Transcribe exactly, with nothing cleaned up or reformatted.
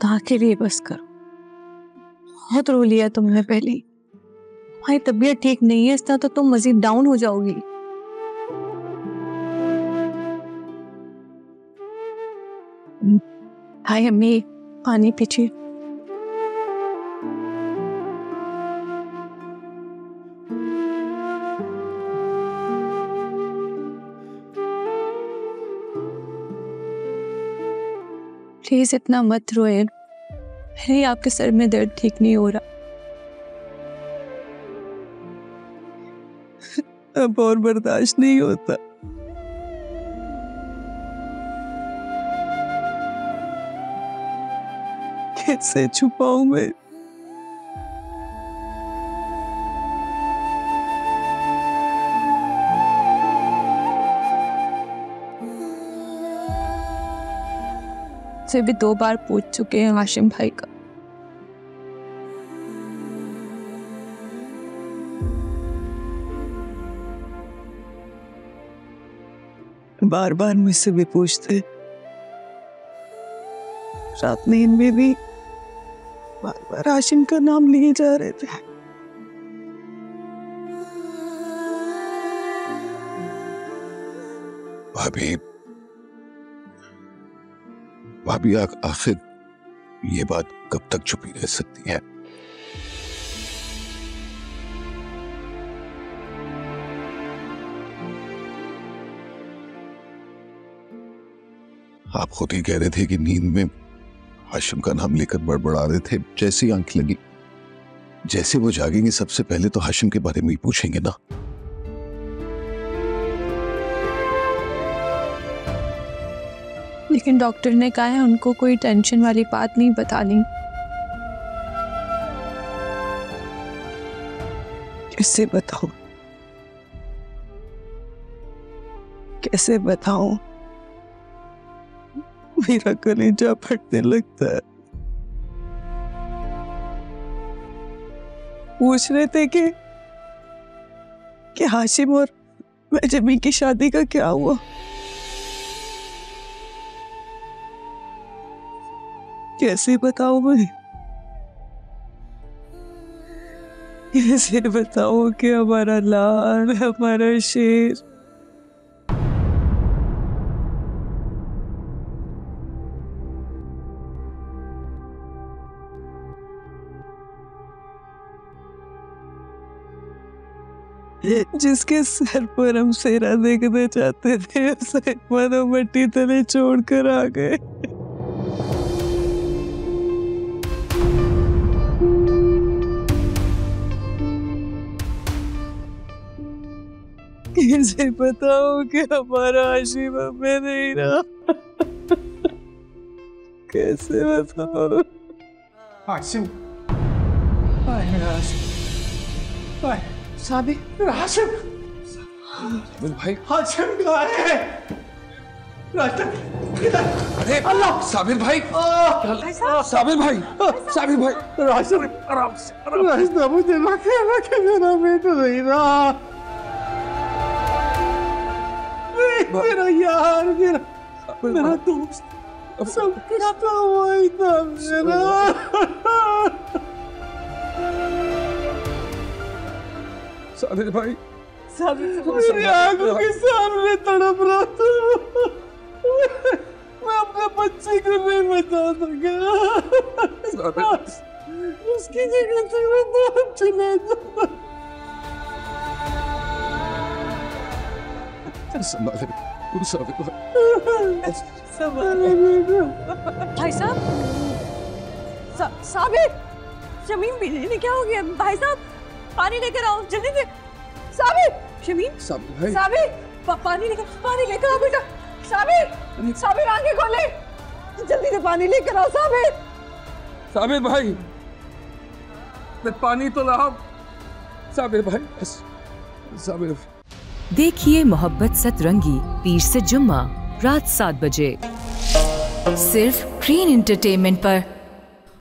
के लिए बस करो। बहुत रो लिया तुमने पहले। तुम्हारी तबीयत ठीक नहीं है, इस तरह तो तुम मजीद डाउन हो जाओगी। हाय अम्मी, पानी पीछे। प्लीज इतना मत रोए, मेरे आपके सर में दर्द ठीक नहीं हो रहा। अब और बर्दाश्त नहीं होता। कैसे छुपाऊं मैं? से भी दो बार पूछ चुके हैं हाशिम भाई का। बार बार मुझसे भी पूछते, रात नींद में भी बार बार हाशिम का नाम लिए जा रहे थे। भाभी भाभी आखिर ये बात कब तक छुपी रह सकती है? आप खुद ही कह रहे थे कि नींद में हाशिम का नाम लेकर बड़बड़ा रहे थे। जैसे ही आंख लगी, जैसे वो जागेंगे सबसे पहले तो हाशिम के बारे में ही पूछेंगे ना। लेकिन डॉक्टर ने कहा है उनको कोई टेंशन वाली बात नहीं बतानी। कैसे बताऊं? कैसे बताऊं? मेरा कलेजा फटने लगता है। पूछ रहे थे कि कि हाशिम और जमी की शादी का क्या हुआ। कैसे बताऊं मैं? कैसे बताऊं कि हमारा लाल, हमारा शेर जिसके सर पर हम सेरा देखना चाहते थे, उसे मानो मट्टी तले छोड़कर आ गए। कैसे बताऊं कि हमारा हाशिम हमें नहीं रहा? कैसे बताऊं? हाशिम, हाशिम, साबिर, हाशिम, भाई, हाशिम कहाँ है? अरे अल्लाह, साबिर भाई, साबिर भाई, साबिर भाई, हाशिम, आराम से, रास्ता मुझे रखे रखे मेरा बेटा नहीं रहा। मेरा यार, मेरा मेरा दोस्त, सब कुछ तो वही था मेरा। साबिर भाई, मेरी आंखों के सामने तड़प रहा था। मैं अपने बच्चे को नहीं बचा सका। उसकी जगह से मैं नाम चला जाता। भाई साहब, साबिर, शमीम भी क्या हो गया? भाई साहब, पानी लेकर आओ जल्दी से। साबिर, शमीम, साबिर भाई, साबिर, पा, पानी लेकर पानी लेकर आओ बेटा। साबिर, साबिर आंखें खोले, जल्दी से पानी लेकर आओ। साबिर, साबिर भाई, पानी तो लाओ। साबिर भाई, साबिर। देखिए मोहब्बत सतरंगी पीर से जुम्मा रात सात बजे सिर्फ ग्रीन एंटरटेनमेंट पर।